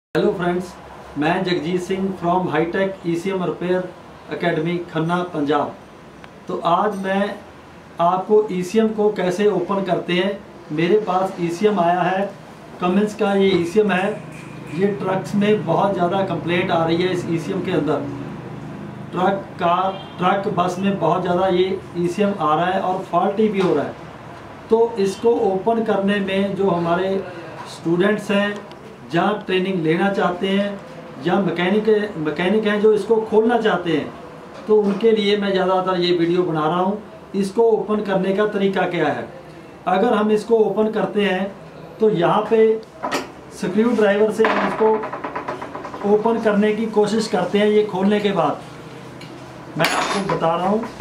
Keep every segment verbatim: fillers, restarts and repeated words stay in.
Hello friends, मैं Jagjit Singh from hitech ECM repair academy Khanna Punjab. तो आज मैं आपको ईसीएम को कैसे ओपन करते हैं। मेरे पास ईसीएम आया है, कमिंस का ये ईसीएम है। ये ट्रक्स में बहुत ज़्यादा कंप्लेंट आ रही है इस ईसीएम के अंदर। ट्रक कार ट्रक बस में बहुत ज़्यादा ये ईसीएम आ रहा है और फॉल्टी भी हो रहा है। तो इसको ओपन करने में जो हमारे स्टूडेंट्स हैं, जहाँ ट्रेनिंग लेना चाहते हैं या मैकेनिक मैकेनिक हैं जो इसको खोलना चाहते हैं, तो उनके लिए मैं ज़्यादातर ये वीडियो बना रहा हूँ। इसको ओपन करने का तरीका क्या है। अगर हम इसको ओपन करते हैं तो यहाँ पे स्क्रू ड्राइवर से हम इसको ओपन करने की कोशिश करते हैं। ये खोलने के बाद मैं आपको बता रहा हूँ,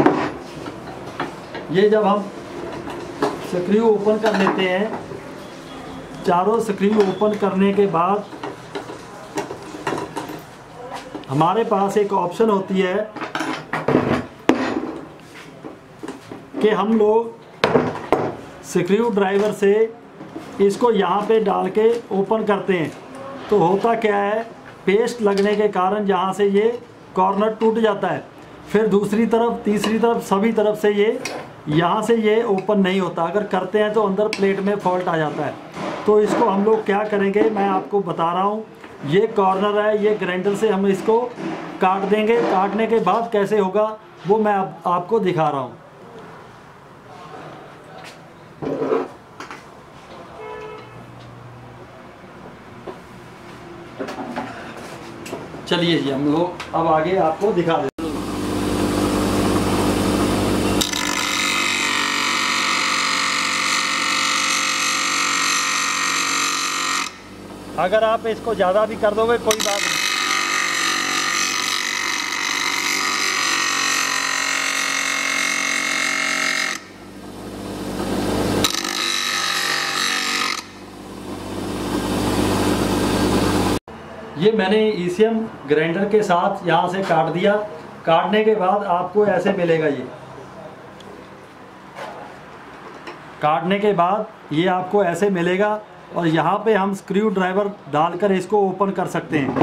ये जब हम स्क्रू ओपन कर लेते हैं, चारों स्क्रू ओपन करने के बाद हमारे पास एक ऑप्शन होती है कि हम लोग स्क्रू ड्राइवर से इसको यहाँ पे डाल के ओपन करते हैं। तो होता क्या है, पेस्ट लगने के कारण यहाँ से ये कॉर्नर टूट जाता है। फिर दूसरी तरफ, तीसरी तरफ, सभी तरफ से ये यहाँ से ये ओपन नहीं होता। अगर करते हैं तो अंदर प्लेट में फॉल्ट आ जाता है। तो इसको हम लोग क्या करेंगे, मैं आपको बता रहा हूँ। ये कॉर्नर है, ये ग्राइंडर से हम इसको काट देंगे। काटने के बाद कैसे होगा वो मैं आप, आपको दिखा रहा हूँ। चलिए जी, हम लोग अब आगे आपको दिखा देते हैं। अगर आप इसको ज़्यादा भी कर दोगे कोई बात नहीं। ये मैंने ईसीएम ग्राइंडर के साथ यहाँ से काट दिया। काटने के बाद आपको ऐसे मिलेगा। ये काटने के बाद ये आपको ऐसे मिलेगा और यहाँ पे हम स्क्रू ड्राइवर डालकर इसको ओपन कर सकते हैं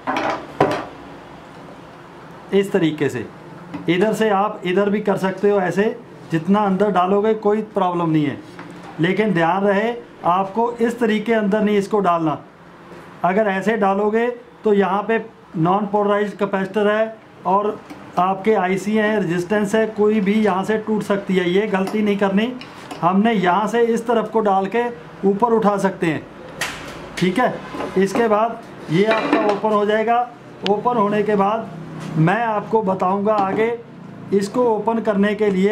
इस तरीके से। इधर से आप इधर भी कर सकते हो ऐसे, जितना अंदर डालोगे कोई प्रॉब्लम नहीं है। लेकिन ध्यान रहे, आपको इस तरीके अंदर नहीं इसको डालना। अगर ऐसे डालोगे तो यहाँ पे नॉन पोलराइज्ड कैपेसिटर है और आपके आईसी हैं, रेजिस्टेंस है, कोई भी यहाँ से टूट सकती है। ये गलती नहीं करनी। हमने यहाँ से इस तरफ को डाल के ऊपर उठा सकते हैं, ठीक है। इसके बाद ये आपका ओपन हो जाएगा। ओपन होने के बाद मैं आपको बताऊंगा आगे इसको ओपन करने के लिए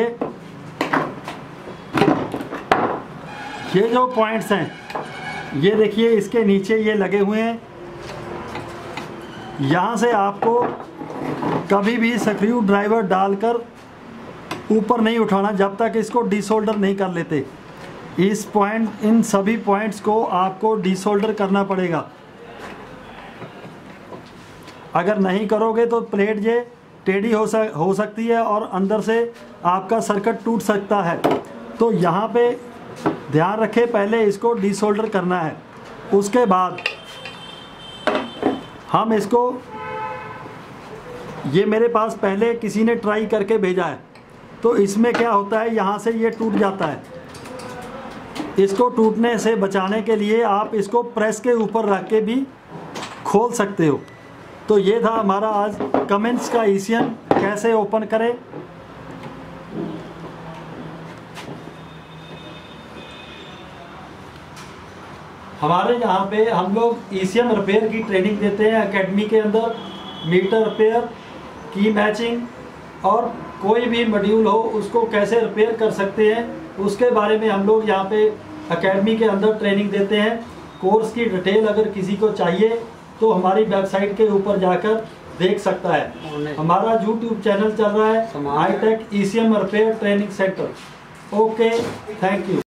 ये जो पॉइंट्स हैं, ये देखिए इसके नीचे ये लगे हुए हैं। यहाँ से आपको कभी भी स्क्रू ड्राइवर डालकर ऊपर नहीं उठाना जब तक इसको डिसोल्डर नहीं कर लेते। इस पॉइंट, इन सभी पॉइंट्स को आपको डिसोल्डर करना पड़ेगा। अगर नहीं करोगे तो प्लेट ये टेढ़ी हो सक हो सकती है और अंदर से आपका सर्किट टूट सकता है। तो यहाँ पे ध्यान रखें, पहले इसको डिसोल्डर करना है। उसके बाद हम इसको, ये मेरे पास पहले किसी ने ट्राई करके भेजा है, तो इसमें क्या होता है, यहाँ से ये टूट जाता है। इसको टूटने से बचाने के लिए आप इसको प्रेस के ऊपर रख के भी खोल सकते हो। तो ये था हमारा आज कमिंस का ईसीएम कैसे ओपन करें। हमारे यहाँ पे हम लोग ईसीएम रिपेयर की ट्रेनिंग देते हैं एकेडमी के अंदर। मीटर रिपेयर, की मैचिंग और कोई भी मॉड्यूल हो उसको कैसे रिपेयर कर सकते हैं, उसके बारे में हम लोग यहाँ पे एकेडमी के अंदर ट्रेनिंग देते हैं। कोर्स की डिटेल अगर किसी को चाहिए तो हमारी वेबसाइट के ऊपर जाकर देख सकता है। हमारा यूट्यूब चैनल चल रहा है hitech ECM repair training centre. Okay, thank you.